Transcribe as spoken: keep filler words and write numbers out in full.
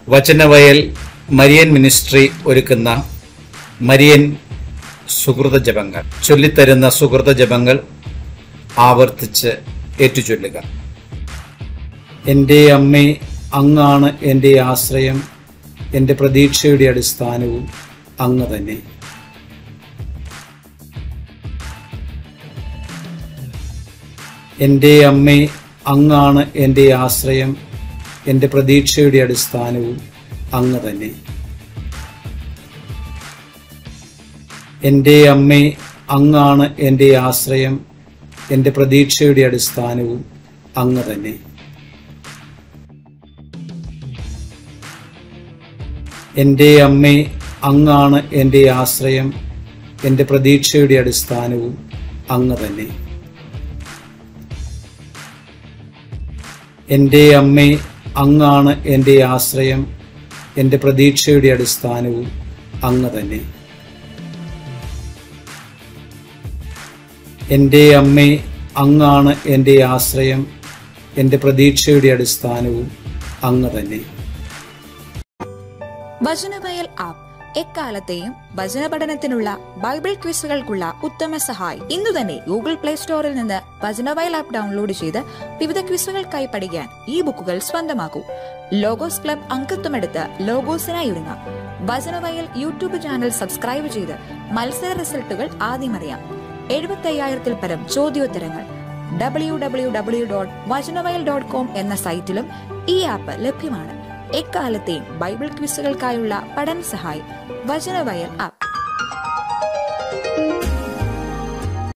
Vachanavayal Marian ministry ഒരുക്കുന്ന Marian സുഹൃത ജപങ്ങൾ. ചൊല്ലിത്തരുന്ന സുഹൃത ജപങ്ങൾ ആവർത്തിച്ച് ഏറ്റുചൊല്ലുക. എൻ്റെ അമ്മേ, അങ്ങാണ് എൻ്റെ ആശ്രയം, എൻ്റെ പ്രതീക്ഷയുടെ അടിസ്ഥാനവും അങ്ങ് തന്നെ. എൻ്റെ അമ്മേ, അങ്ങാണ് എൻ്റെ ആശ്രയം, എൻ്റെ പ്രതീക്ഷയുടെ അടിസ്ഥാനവും അങ്ങ് തന്നെ. എൻ്റെ അമ്മേ, അങ്ങാണ് എൻ്റെ ആശ്രയം, എൻ്റെ പ്രതീക്ഷയുടെ അടിസ്ഥാനവും അങ്ങ് തന്നെ. എൻ്റെ അമ്മേ, അങ്ങാണ് എൻ്റെ ആശ്രയം, എൻ്റെ പ്രതീക്ഷയുടെ അടിസ്ഥാനവും അങ്ങ് തന്നെ. എൻ്റെ അമ്മേ, അങ്ങാണ് എൻ്റെ ആശ്രയം, എൻ്റെ പ്രതീക്ഷയുടെ അടിസ്ഥാനവും അങ്ങ് തന്നെ. എൻ്റെ അമ്മേ, അങ്ങാണ് എൻ്റെ ആശ്രയം, എൻ്റെ പ്രതീക്ഷയുടെ അടിസ്ഥാനവും അങ്ങ് തന്നെ. വചനവയൽ ആപ്പ് എക്കാലത്തെയും വചന പഠനത്തിനുള്ള ബൈബിൾ ക്വിസുകൾക്കുള്ള ഉത്തമ സഹായി. ഇന്നു തന്നെ ഗൂഗിൾ പ്ലേ സ്റ്റോറിൽ നിന്ന് വചനവയൽ ആപ്പ് ഡൗൺലോഡ് ചെയ്ത് വിവിധ ക്വിസുകൾക്കായി പഠിക്കാൻ ഈ ബുക്കുകൾ സ്വന്തമാക്കൂ. ലോഗോസ് ക്ലബ് അംഗത്വമെടുത്ത് ലോഗോസിനായി ഒരുങ്ങാം. വചനവയൽ യൂട്യൂബ് ചാനൽ സബ്സ്ക്രൈബ് ചെയ്ത് മത്സര റിസൾട്ടുകൾ ആദ്യം അറിയാം. എഴുപത്തി അയ്യായിരത്തിൽ പരം ചോദ്യോത്തരങ്ങൾ W W W dot Vachanavayal dot com എന്ന സൈറ്റിലും ഈ ആപ്പ് ലഭ്യമാണ്. എക്കാലത്തെയും ബൈബിൾ ക്വിസുകൾക്കായുള്ള പഠന സഹായി വചനവയൽ ആപ്പ്.